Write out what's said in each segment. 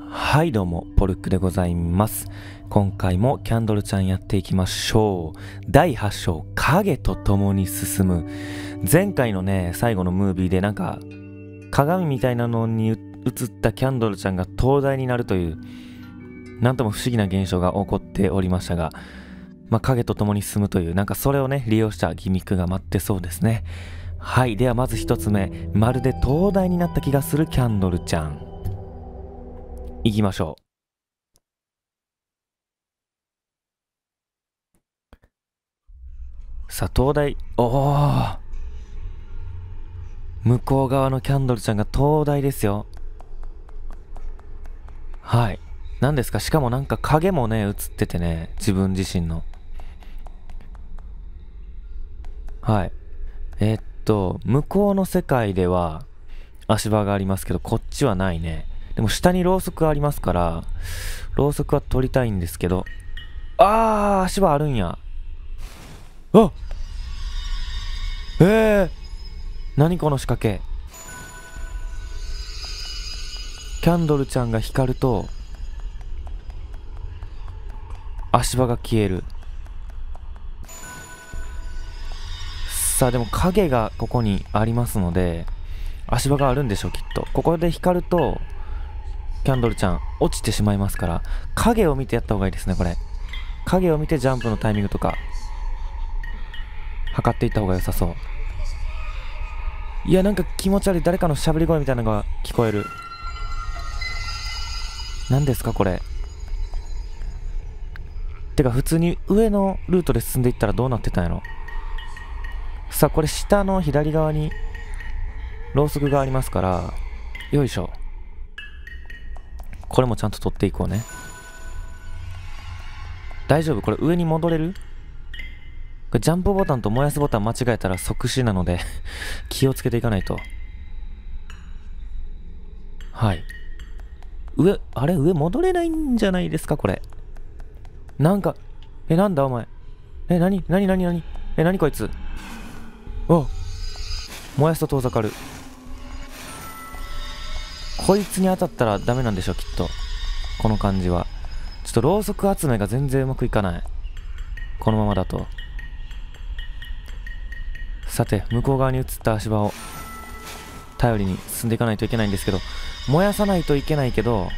はいどうも、ポルックでございます。今回もキャンドルちゃんやっていきましょう。第8章、影と共に進む。前回のね、最後のムービーで鏡みたいなのに映ったキャンドルちゃんが灯台になるという、なんとも不思議な現象が起こっておりましたが、影と共に進むという、それをね、利用したギミックが待ってそうですね。はい、ではまず一つ目、まるで灯台になった気がするキャンドルちゃん。行きましょう。さあ、灯台、向こう側のキャンドルちゃんが灯台ですよ。はい。何ですか？しかも影もね、映っててね、自分自身の。はい。向こうの世界では足場がありますけど、こっちはないね。でも下にろうそくありますから、ろうそくは取りたいんですけど、足場あるんや。あ何この仕掛け。キャンドルちゃんが光ると足場が消える。さあでも影がここにありますので足場があるんでしょう、きっと。ここで光るとキャンドルちゃん落ちてしまいますから、影を見てやった方がいいですね。これ影を見てジャンプのタイミングとか測っていった方が良さそう。いや、気持ち悪い。誰かのしゃべり声みたいなのが聞こえる。何ですかこれ。てか普通に上のルートで進んでいったらどうなってたんやろ。さあこれ下の左側にろうそくがありますから、よいしょ。これもちゃんと取っていこうね。大丈夫？これ上に戻れる？これジャンプボタンと燃やすボタン間違えたら即死なので気をつけていかないと。はい。上戻れないんじゃないですかこれ。なんだお前。何こいつ。燃やすと遠ざかる。こいつに当たったらダメなんでしょ、きっと。この感じは。ちょっとろうそく集めが全然うまくいかない。このままだと。さて、向こう側に移った足場を頼りに進んでいかないといけないんですけど、燃やさないといけないけど、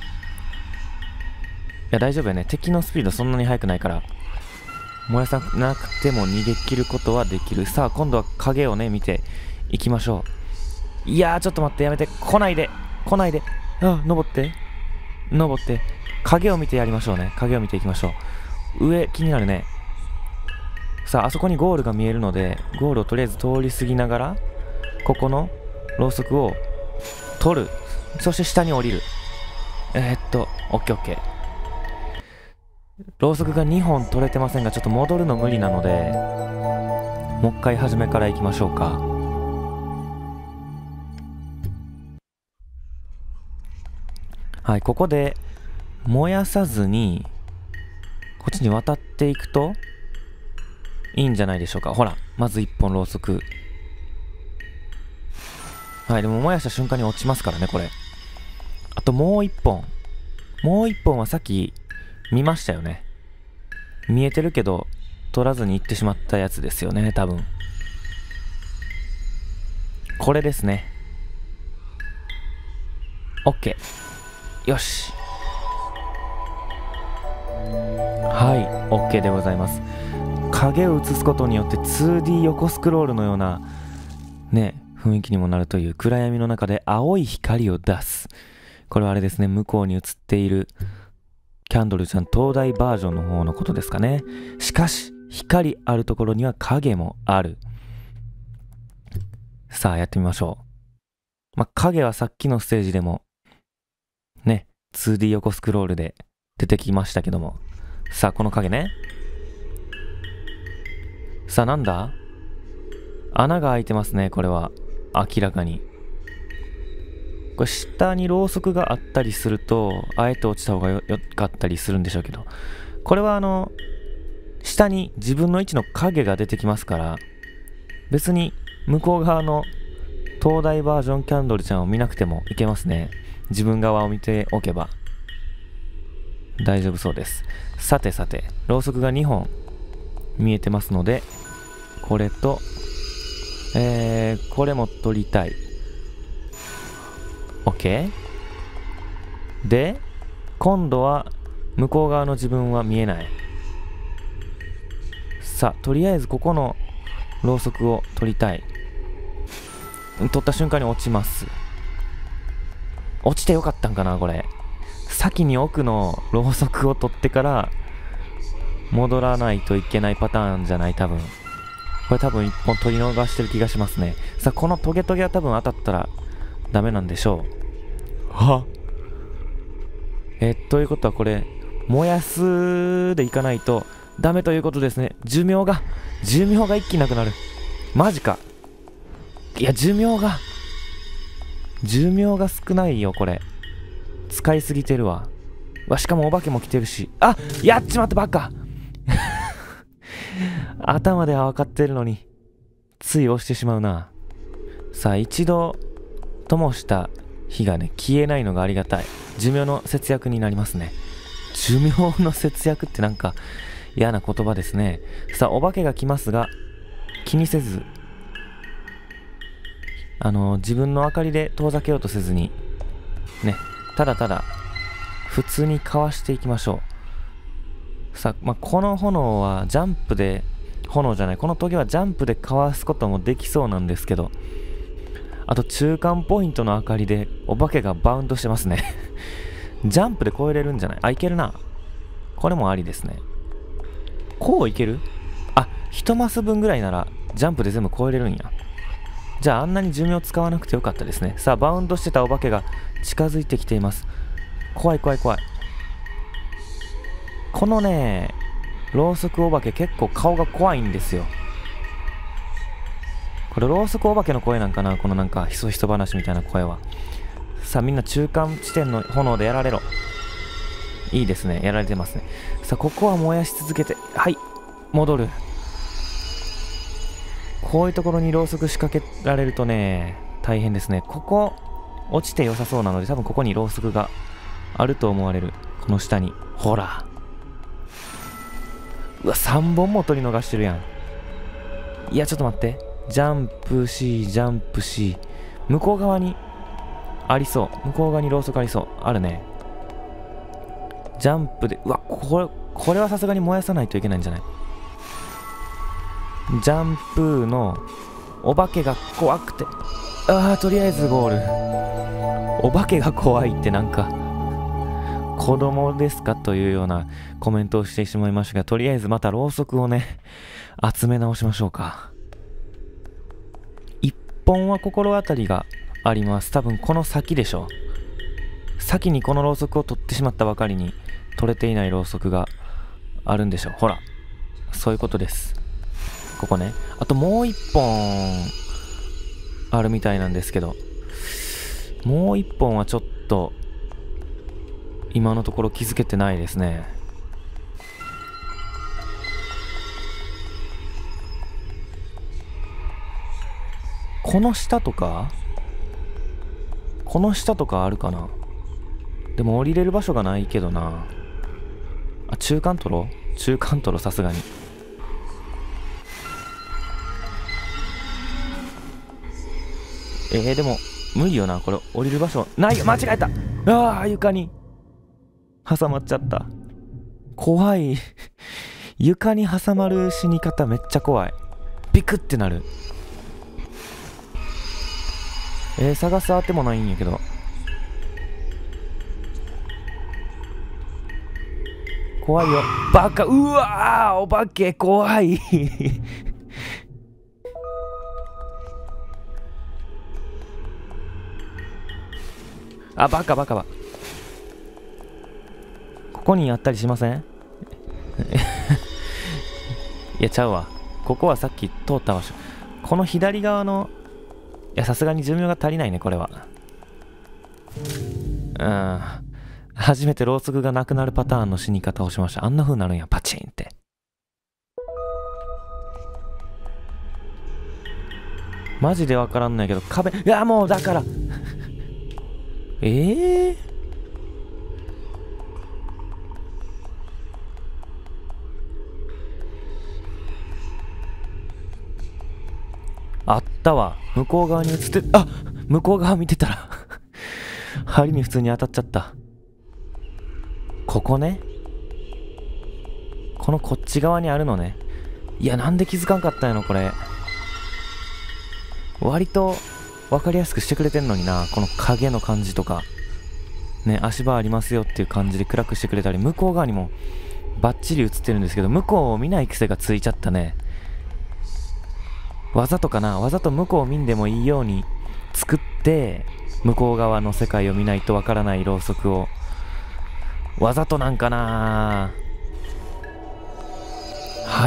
いや大丈夫やね。敵のスピードそんなに速くないから、燃やさなくても逃げ切ることはできる。さあ、今度は影をね、見ていきましょう。いやー、ちょっと待って、やめて。来ないで。登って。影を見てやりましょうね。影を見ていきましょう。上、気になるね。さあ、あそこにゴールが見えるので、ゴールをとりあえず通り過ぎながら、ここのろうそくを取る。そして下に降りる。オッケーオッケー。ろうそくが2本取れてませんが、ちょっと戻るの無理なので、もう一回初めから行きましょうか。はい、ここで燃やさずにこっちに渡っていくといいんじゃないでしょうか。ほら、まず1本ろうそく。はい、でも燃やした瞬間に落ちますからね、これ。あともう1本。はさっき見ましたよね。見えてるけど取らずに行ってしまったやつですよね、多分。これですね。 OK。 よし。はい、 OK でございます。影を映すことによって 2D 横スクロールのようなね、雰囲気にもなるという。暗闇の中で青い光を出す。これはあれですね、向こうに映っているキャンドルちゃん灯台バージョンの方のことですかね。しかし光あるところには影もある。さあやってみましょう。影はさっきのステージでもね、2D 横スクロールで出てきましたけども。さあこの影ね。さあなんだ？穴が開いてますね。これは明らかに。これ下にろうそくがあったりするとあえて落ちた方がよかったりするんでしょうけど、これは下に自分の位置の影が出てきますから、別に向こう側の灯台バージョンキャンドルちゃんを見なくてもいけますね。自分側を見ておけば。 大丈夫そうです。さてさて、ろうそくが2本見えてますので、これと、これも取りたい。OK？ で、今度は向こう側の自分は見えない。さあ、とりあえずここのろうそくを取りたい。取った瞬間に落ちます。落ちてよかったんかな、これ。先に奥のろうそくを取ってから戻らないといけないパターンじゃない、多分。これ多分一本取り逃してる気がしますね。さあ、このトゲトゲは多分当たったらダメなんでしょう。はということはこれ、燃やすでいかないとダメということですね。寿命が一気になくなる。マジか。いや、寿命が少ないよ、これ。使いすぎてるわ。しかもお化けも来てるし。あ、やっちまってばっか頭では分かってるのに、つい押してしまうな。さあ、一度、灯した火がね、消えないのがありがたい。寿命の節約になりますね。寿命の節約ってなんか嫌な言葉ですね。さあ、お化けが来ますが、気にせず、自分の明かりで遠ざけようとせずに、ね、ただただ、普通にかわしていきましょう。さあ、この炎はジャンプで、炎じゃない、このトゲはジャンプでかわすこともできそうなんですけど、あと中間ポイントの明かりでお化けがバウンドしてますね。ジャンプで越えれるんじゃない？あ、いけるな。これもありですね。こういける？あ、1マス分ぐらいならジャンプで全部越えれるんや。じゃああんなに寿命使わなくてよかったですね。さあ、バウンドしてたお化けが近づいてきています。怖い怖い怖い。このね、ろうそくお化け結構顔が怖いんですよ。これろうそくお化けの声なんかな、このなんかひそひそ話みたいな声は。さあ、みんな中間地点の炎でやられろ。いいですね、やられてますね。さあ、ここは燃やし続けて、はい、戻る。こういうところにろうそく仕掛けられるとね、大変ですね。ここ落ちて良さそうなので、多分ここにろうそくがあると思われる。この下に、ほら。うわ、3本も取り逃してるやん。いや、ちょっと待って。ジャンプ C、ジャンプ C。向こう側にありそう。向こう側にろうそくありそう。あるね。ジャンプで、うわ、これはさすがに燃やさないといけないんじゃない？ジャンプのお化けが怖くて。とりあえずゴール。お化けが怖いってなんか、子供ですかというようなコメントをしてしまいましたが、とりあえずまたろうそくをね、集め直しましょうか。一本は心当たりがあります。多分この先でしょう。先にこのろうそくを取ってしまったばかりに取れていないろうそくがあるんでしょう。ほら、そういうことです。ここね。あともう一本あるみたいなんですけど、もう一本はちょっと今のところ気づけてないですね。この下とかあるかな。でも降りれる場所がないけどな。あ、中間取ろうさすがに。でも無理よな、これ降りる場所ないよ。間違えた。床に挟まっちゃった。怖い。床に挟まる死に方めっちゃ怖い。ビクってなる。探すあてもないんやけど。怖いよ。バカ。うわー、お化け怖い。あ、バカ。ここにあったりしません？いや、ちゃうわ。ここはさっき通った場所。この左側の、いや、さすがに寿命が足りないね、これは。初めてろうそくがなくなるパターンの死に方をしました。あんな風になるんや、パチンって。マジでわからんないけど、壁、いや、もうだから。 ったわ。向こう側に映って、あ、向こう側見てたら針に普通に当たっちゃった。ここね。このこっち側にあるのね。いや、なんで気づかんかったんやろ、これ。割と分かりやすくしてくれてんのにな。この影の感じとか。ね、足場ありますよっていう感じで暗くしてくれたり、向こう側にもバッチリ映ってるんですけど、向こうを見ない癖がついちゃったね。わざとかな、わざと向こうを見んでもいいように作って、向こう側の世界を見ないとわからないろうそくを。わざとなんかな。はい。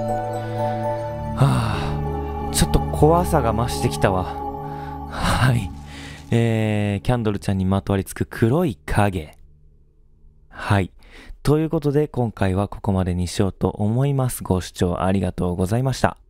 はあ、ちょっと怖さが増してきたわ。はい。キャンドルちゃんにまとわりつく黒い影。はい。ということで今回はここまでにしようと思います。ご視聴ありがとうございました。